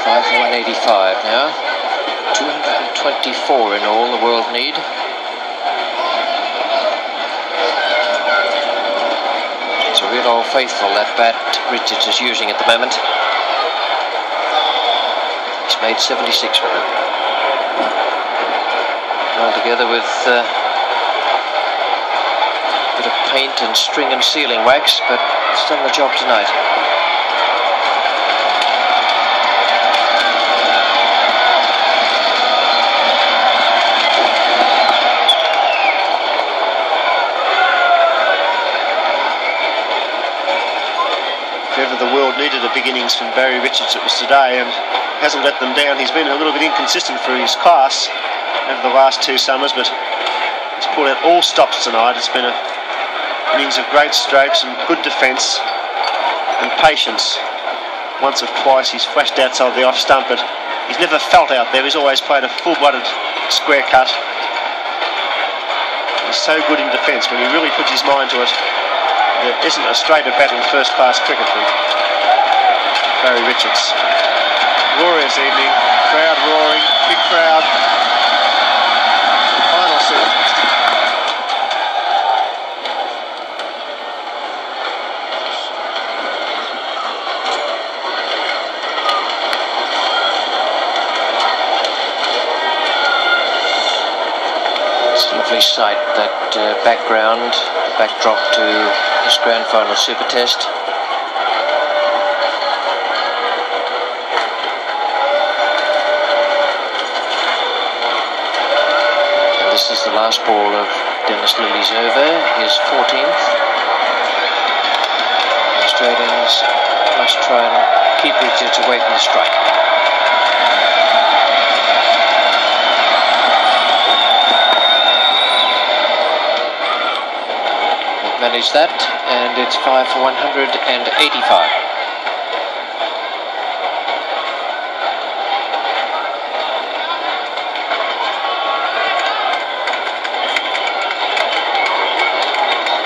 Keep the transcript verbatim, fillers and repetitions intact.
five for one eighty-five now. two hundred twenty-four in all the world need. It's a real old faithful, that bat Richards is using at the moment. He's made seventy-six with it. All together with uh, a bit of paint and string and sealing wax, but it's done the job tonight. If ever the world needed a big innings from Barry Richards, it was today, and hasn't let them down. He's been a little bit inconsistent for his class over the last two summers, but he's pulled out all stops tonight. It's been a innings of great strokes and good defence and patience. Once or twice he's flashed outside the off stump, but he's never felt out there. He's always played a full-blooded square cut. He's so good in defence. When he really puts his mind to it, there isn't a straighter bat in first-class cricket than Barry Richards. Glorious evening, crowd roaring, big crowd. Final set. It's a lovely sight, that uh, background, the backdrop to this grand final super test. This is the last ball of Dennis Lilly's over, his fourteenth. The Australians must try and keep Richards away from the strike. They've managed that, and it's five for one hundred eighty-five.